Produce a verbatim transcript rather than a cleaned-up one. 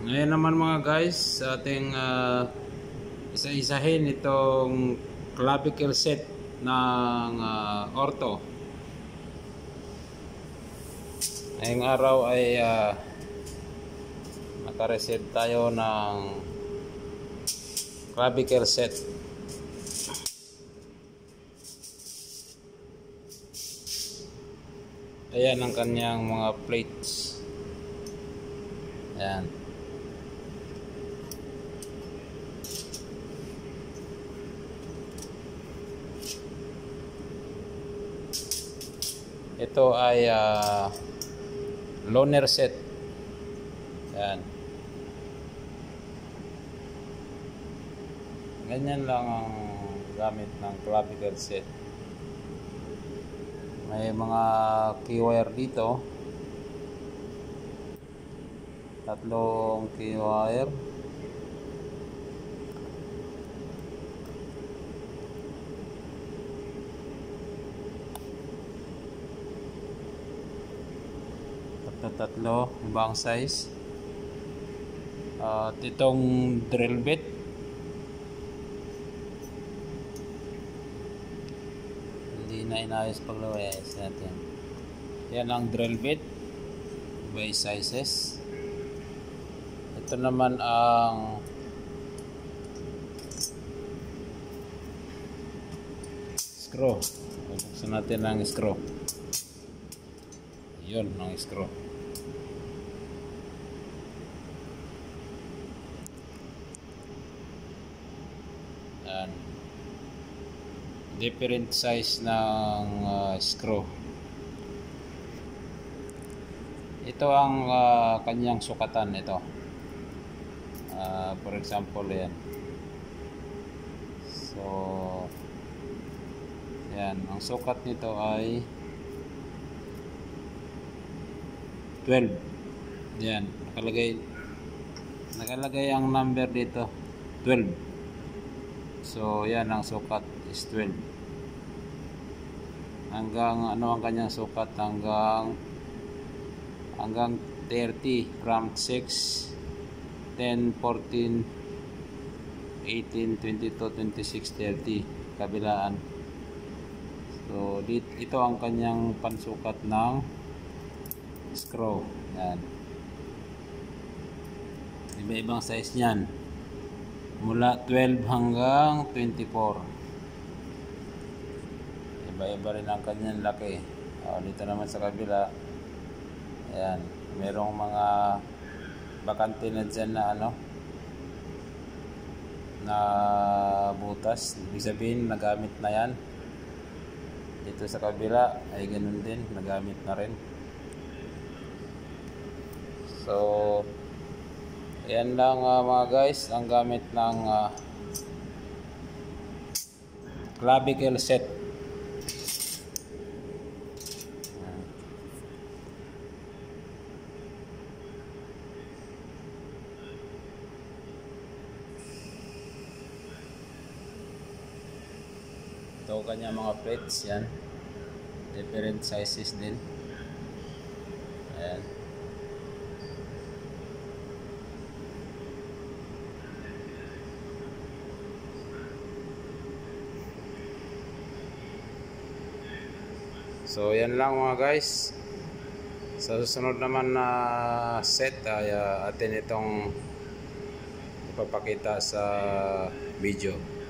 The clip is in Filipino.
Ngayon naman mga guys, sa ating uh, isa-isahin itong clavicle set ng uh, ortho. Ngayong araw ay uh, naka-receive tayo ng clavicle set. Ayan ang kanyang mga plates. Ayan. Ito ay uh, loaner set. Ayan. Ganyan lang ang gamit ng clavicle set. May mga keywire dito. Tatlong keywire. Tatlo, ibang size. At itong drill bit. Hindi na inayos paglawayas natin. Yan ang drill bit by sizes. Ito naman ang screw. Bubuksan natin ang screw. Yun ang screw. Yan. Different size ng uh, screw. Ito ang uh, kanyang sukatan ito. Uh, for example, yan. So, yan. Ang sukat nito ay twelve. Yan. Nakalagay, nakalagay ang number dito. twelve. So, yan ang sukat is twelve. Hanggang ano ang kanyang sukat? Hanggang hanggang thirty from six, ten, fourteen, eighteen, twenty-two, twenty-six, thirty kabilaan. So, dit, ito ang kanyang pansukat ng screw. Yan. Iba-ibang size niyan. Mula twelve hanggang twenty-four. Iba-iba rin ang kanyang laki. O, dito naman sa kabila. Ayan. Merong mga bakante na dyan na ano na butas. Ibig sabihin nagamit na yan. Dito sa kabila ay ganun din. Nagamit na rin. So, ayan lang uh, mga guys ang gamit ng uh, clavicle set. Ito kanya mga plates yan. Different sizes din. Ayan. So yan lang mga guys. Sa susunod naman na set ay uh, atin itong ipapakita sa video.